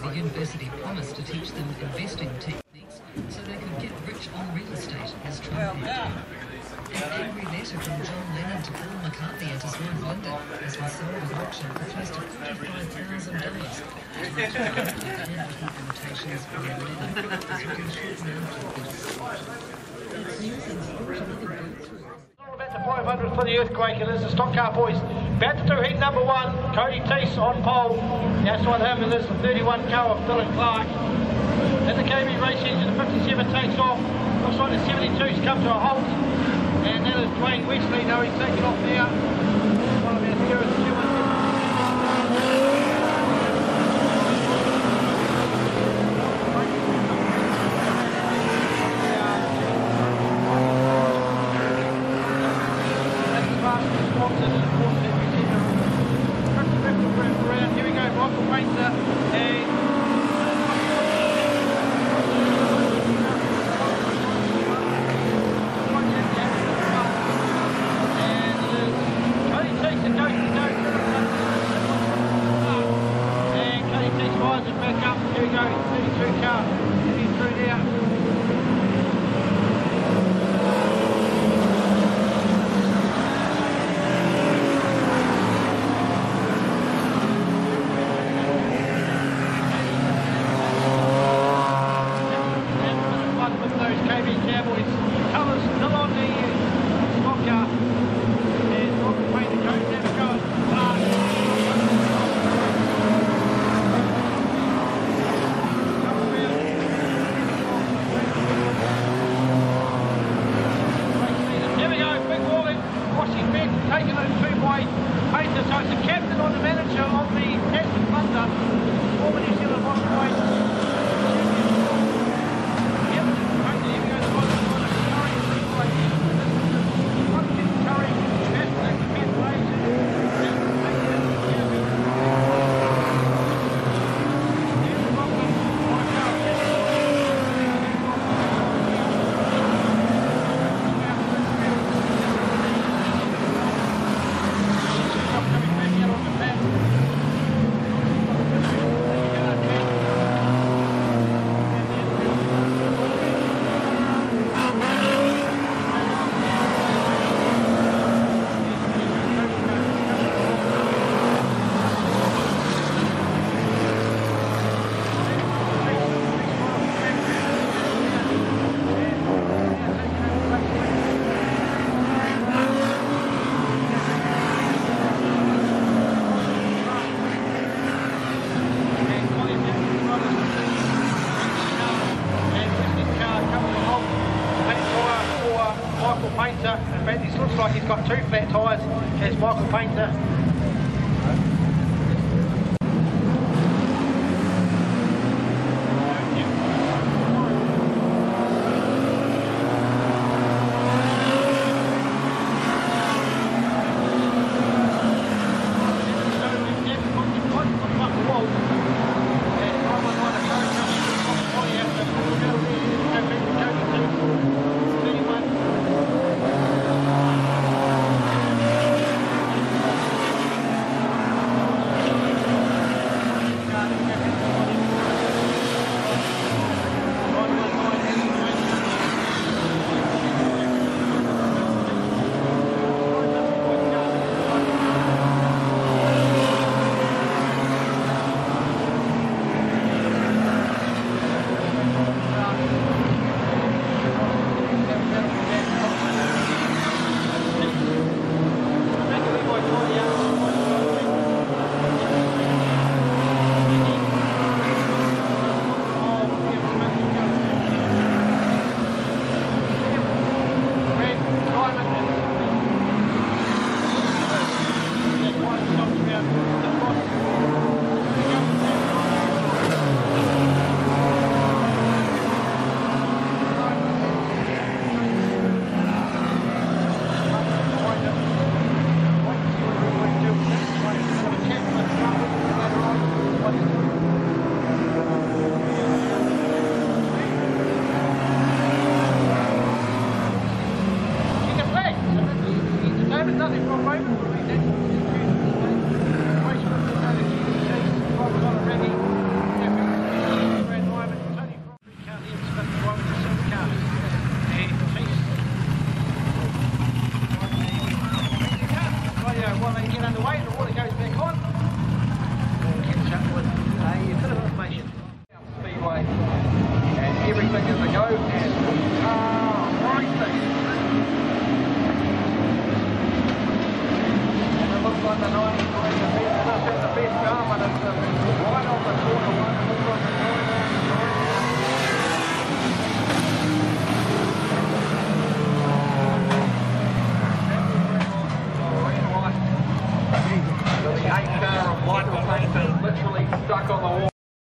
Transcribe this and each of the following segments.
the university promised to teach them investing techniques so they could get rich on real estate, as Trump did. An angry letter from John Lennon to Paul McCartney and his wife Linda has been sold at auction for close to $45,000. Limitations by Lennon is very short now. That's news and sport, another breakthrough. About the 500 for the Earthquake, and there's the stock car boys. Back to heat number one, Cody Teese on pole. The outside him is the 31 car of Dylan Clark. Then the KB race engine, the 57 takes off. Looks like the 72's come to a halt. And that is Dwayne Wesley. Now he's taken off now. One of our dearest humans. Here we go, Michael Painter back up. Here we go, 32 car. Heading through there. With those KB Cowboys. Colours still on the stock car. And Michael Painter goes there to go. Taking it two-way pacer, so it's the captain or the manager of the Tasman Thunder, former New Zealand Rockaway. Yep, here we go, the bottom of the Curry, two-way. One kid Curry, that's the fifth place. mark on the wall.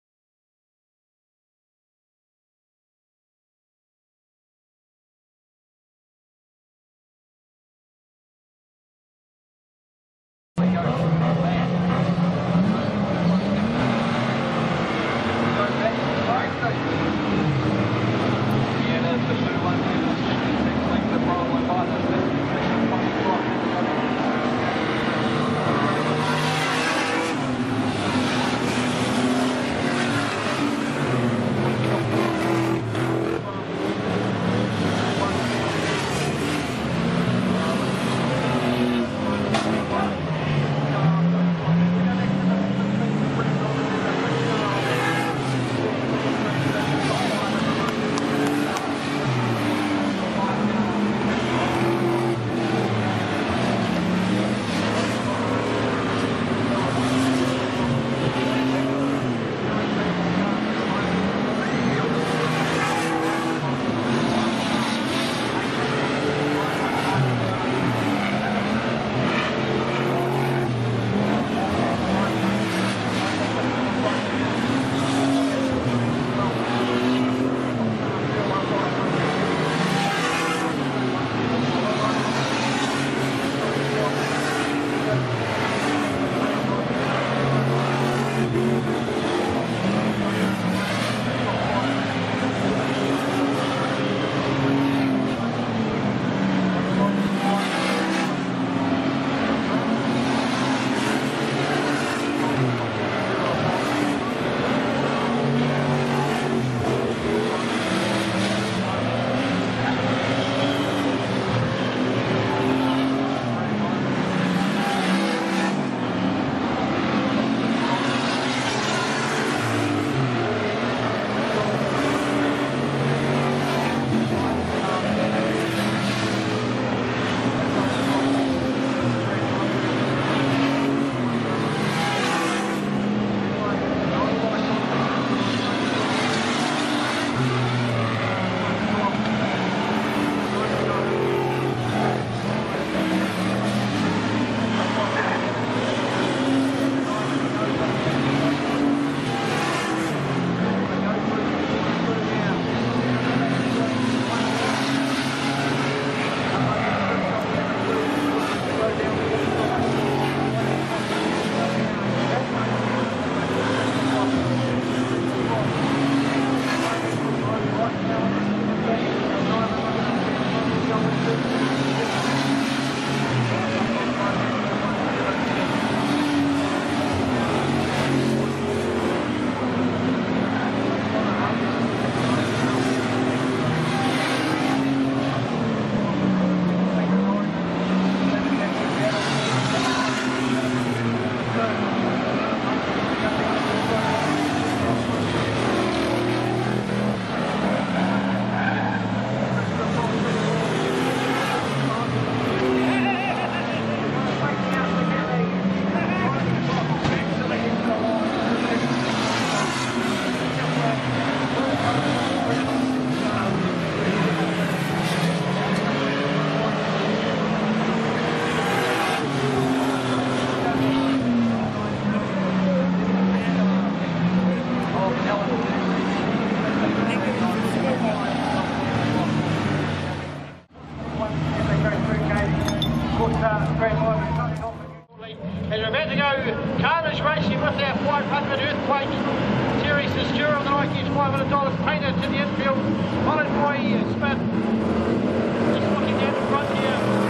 As we're about to go, Carnage Racing with our 500 Earthquake Series is due on the Nike's $500 painted to the infield, followed by Smith. Just looking down the front here.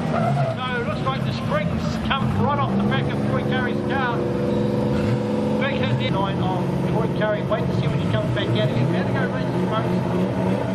So it looks like the springs come right off the back of Troy Curry's car. Big hit there. 9 on Troy Curry. Wait to see when he comes back out again. How to go race, folks.